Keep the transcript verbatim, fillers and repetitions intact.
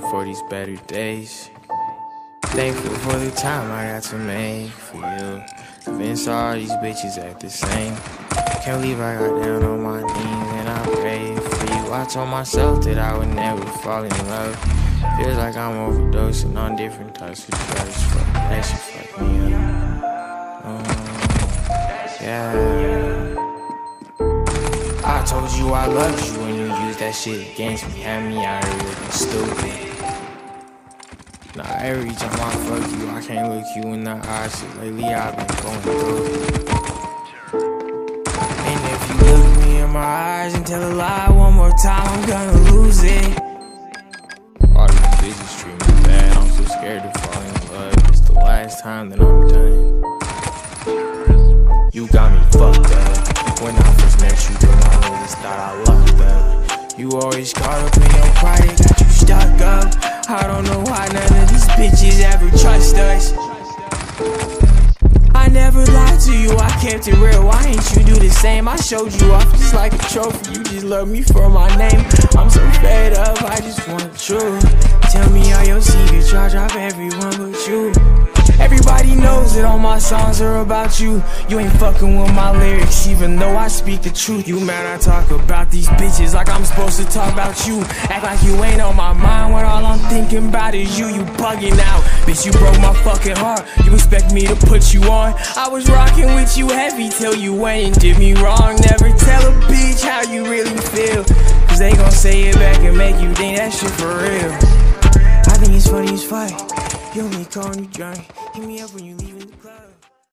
waiting for these better days. Thankful for the time I got to make for you. Convince all these bitches act the same. Can't believe I got down on my knees and I prayed for you. I told myself that I would never fall in love. Feels like I'm overdosing on different types of drugs. Fuck, that shit fucked me up. Um, yeah. I told you I loved you when you used that shit against me. Had me out here looking stupid. Now every time I fuck you, I can't look you in the eyes. So lately I've been going through. And if you look me in my eyes and tell a lie one more time, I'm gonna lose it. All these bitches treat me bad, I'm so scared to fall in love. It's the last time that I'm done. You got me fucked up. When I first met you, but my niggas thought I lucked up. You always caught up in your pride, it got you stuck up. I don't know why none of these bitches ever trust us. I never lied to you, I kept it real. Why ain't you do the same? I showed you off just like a trophy. You just love me for my name. I'm so fed up, I just want the truth. Tell me all your secrets, I drop everyone but you. Everybody knows that all my songs are about you. You ain't fucking with my lyrics, even though I speak the truth. You mad I talk about these bitches like I'm supposed to talk about you. Act like you ain't on my mind when all I'm thinking about is you. You bugging out, bitch, you broke my fucking heart. You expect me to put you on? I was rocking with you heavy till you went and did me wrong. Never tell a bitch how you really feel, cause they gon' say it back and make you think that shit for real. I think it's funny as fuck. You only call when you drunk. Hit me up when you leaving the club.